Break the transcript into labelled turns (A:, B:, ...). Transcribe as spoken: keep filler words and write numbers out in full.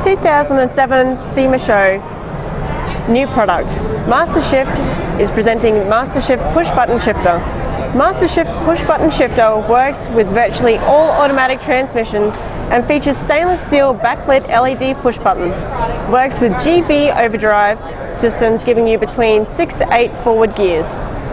A: two thousand seven SEMA show, new product. Mastershift is presenting Mastershift push button shifter. Mastershift push button shifter works with virtually all automatic transmissions and features stainless steel backlit L E D push buttons. Works with G V overdrive systems, giving you between six to eight forward gears.